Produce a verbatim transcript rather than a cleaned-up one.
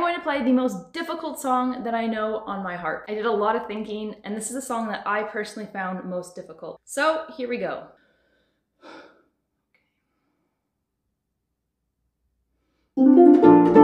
going to play the most difficult song that I know on my harp. I did a lot of thinking, and this is a song that I personally found most difficult. So here we go. Okay.